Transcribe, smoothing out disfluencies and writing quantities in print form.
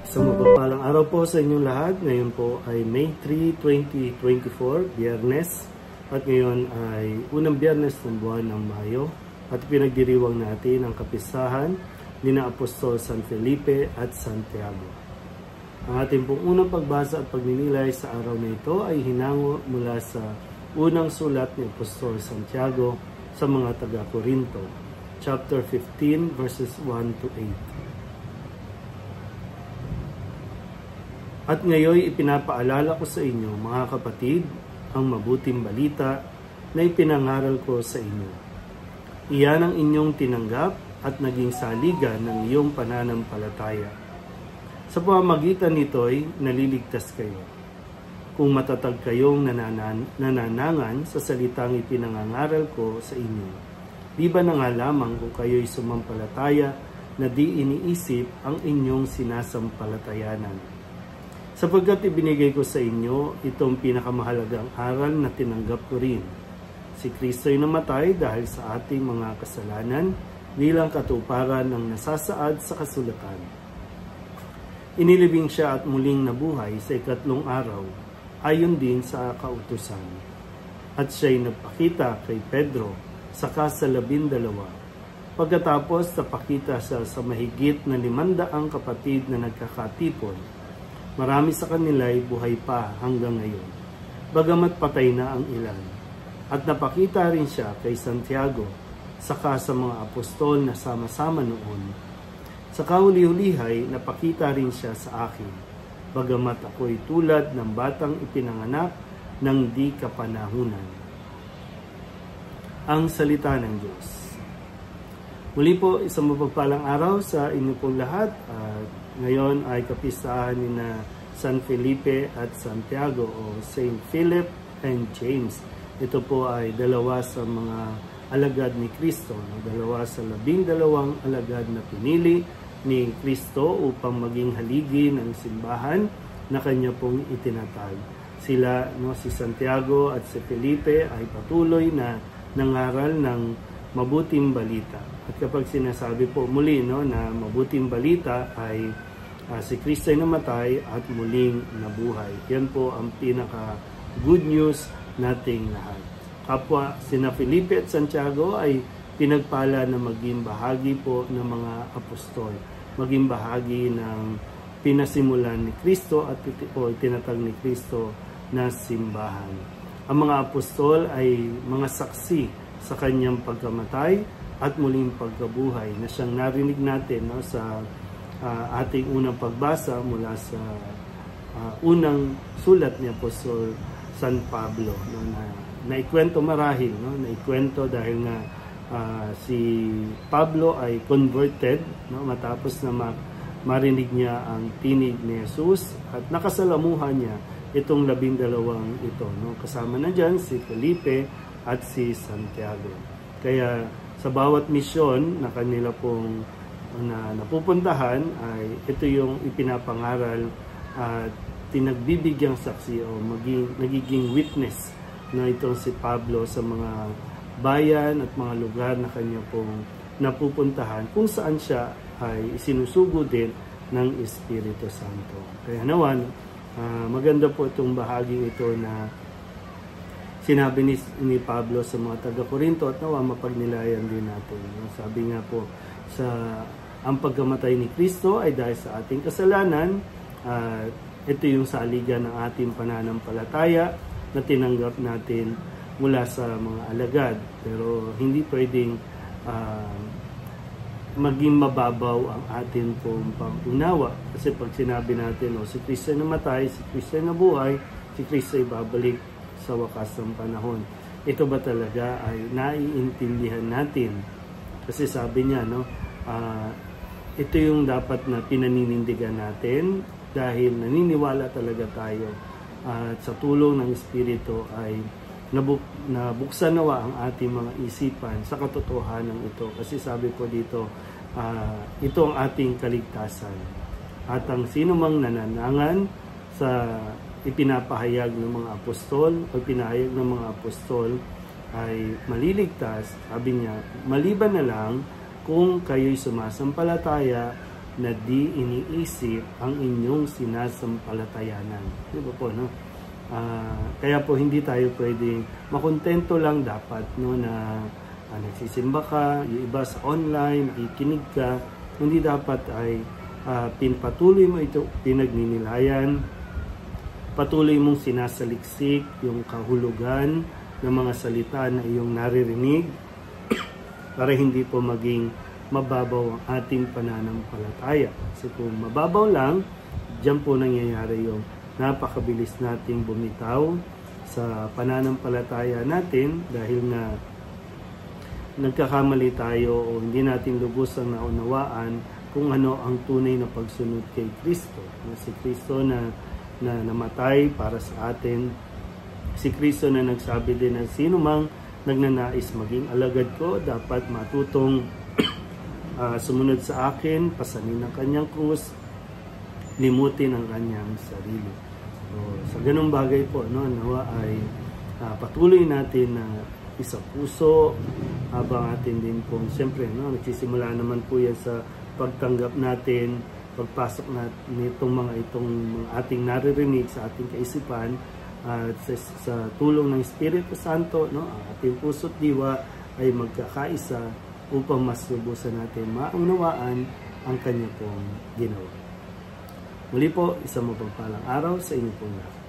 Isang mapagpalang araw po sa inyong lahat. Ngayon po ay May 3, 2024, Biyernes. At ngayon ay unang Biyernes ng buwan ng Mayo. At pinagdiriwang natin ang kapistahan ni na Apostol San Felipe at Santiago. Ang ating pong unang pagbasa at pagninilay sa araw na ito ay hinango mula sa unang sulat ni Apostol Santiago sa mga taga-Korinto, chapter 15, verses 1 to 8. At ngayon ipinapaalala ko sa inyo, mga kapatid, ang mabuting balita na ipinangaral ko sa inyo. Iyan ang inyong tinanggap at naging saligan ng iyong pananampalataya. Sa pamamagitan nito'y naliligtas kayo. Kung matatag kayong nananangan sa salitang ipinangangaral ko sa inyo, di ba na nga lamang kung kayo'y sumampalataya na di iniisip ang inyong sinasampalatayanan? Sapagkat ibinigay ko sa inyo itong pinakamahalagang aral na tinanggap ko rin. Si Kristo'y namatay dahil sa ating mga kasalanan bilang katuparan ng nasasaad sa kasulatan. Inilibing siya at muling nabuhay sa ikatlong araw, ayon din sa kautusan. At siya'y nagpakita kay Pedro, saka sa 12. Pagkatapos napakita siya sa mahigit na 500 kapatid na nagkakatipon. Marami sa kanila ay buhay pa hanggang ngayon, bagamat patay na ang ilan. At napakita rin siya kay Santiago, saka sa mga apostol na sama-sama noon. Sa kahuli-hulihay, napakita rin siya sa akin, bagamat ako'y tulad ng batang ipinanganak ng di kapanahunan. Ang salita ng Diyos. Muli po, isang mapagpalang araw sa inyo pong lahat. Ngayon ay kapistahan ni na San Felipe at Santiago o Saint Philip and James. Ito po ay dalawa sa mga alagad ni Kristo, dalawa sa 12 alagad na pinili ni Kristo upang maging haligi ng simbahan na kanya pong itinatag. Sila, si Santiago at si Felipe ay patuloy na nangaral ng mabuting balita. At kapag sinasabi po muli na mabuting balita ay si Kristo ay namatay at muling nabuhay. Yan po ang pinaka good news nating lahat. Kapwa sina Felipe at Santiago ay pinagpala na maging bahagi po ng mga apostol, maging bahagi ng pinasimulan ni Kristo at tinatag ni Kristo na simbahan. Ang mga apostol ay mga saksi sa kanyang pagkamatay at muling pagkabuhay na siyang narinig natin sa ating unang pagbasa mula sa unang sulat ni Apostol San Pablo, na ikwento marahil, na ikwento dahil nga si Pablo ay converted matapos na marinig niya ang tinig ni Jesus at nakasalamuhan niya itong 12 ito. Kasama na dyan si Felipe at si Santiago. Kaya sa bawat misyon na kanila pong na napupuntahan ay ito yung ipinapangaral at tinagbibigyang saksi o nagiging witness na itong si Pablo sa mga bayan at mga lugar na kanya pong napupuntahan kung saan siya ay isinusugo din ng Espiritu Santo. Kaya naman, maganda po itong bahagi ito na sinabi ni Pablo sa mga taga-Korinto at nawa mapagnilayan din natin. Sabi nga po, ang pagkamatay ni Kristo ay dahil sa ating kasalanan. Ito yung saligan ng ating pananampalataya na tinanggap natin mula sa mga alagad. Pero hindi pwedeng maging mababaw ang ating pong pag-unawa. Kasi pag sinabi natin, si Kristo ay namatay, si Kristo ay nabuhay, si Kristo ay babalik sa wakas ng panahon. Ito ba talaga ay naiintindihan natin? Kasi sabi niya, ito yung dapat na pinaninindigan natin dahil naniniwala talaga tayo at sa tulong ng Espiritu ay nabuksan nawa ang ating mga isipan sa katotohanan ito. Kasi sabi ko dito, ito ang ating kaligtasan. At ang sino mang nananangan sa ipinapahayag ng mga apostol o pinahayag ng mga apostol ay maliligtas. Sabi niya, maliban na lang kung kayo'y sumasampalataya na di iniisip ang inyong sinasampalatayanan. Di ba po, no? Kaya po hindi tayo pwedeng makontento lang dapat, no, na nagsisimba ka, yung iba sa online, nakikinig ka. Hindi dapat ay pinpatuloy mo ito, pinagninilayan, patuloy mong sinasaliksik yung kahulugan ng mga salita na iyong naririnig para hindi po maging mababaw ang ating pananampalataya. Kasi kung mababaw lang, diyan po nangyayari yung napakabilis nating bumitaw sa pananampalataya natin dahil nga nagkakamali tayo o hindi natin lubusang naunawaan kung ano ang tunay na pagsunod kay Kristo. Si Kristo na namatay para sa atin. Si Kristo na nagsabi din na sino mang nagnanais maging alagad ko, dapat matutong sumunod sa akin, pasanin ang kanyang krus, limutin ang kanyang sarili. So, sa ganung bagay po, no, nawa ay patuloy natin na isang puso habang atin din po, siyempre, no, nagsisimula naman po yan sa pagtanggap natin, pagpasok natin itong ating naririnig sa ating kaisipan at sa tulong ng Espiritu Santo, no, ang ating puso't diwa ay magkakaisa upang mas lubusan natin maunawaan ang kanya pong ginawa. Muli po, isang mapagpalang araw sa inyo pong lahat.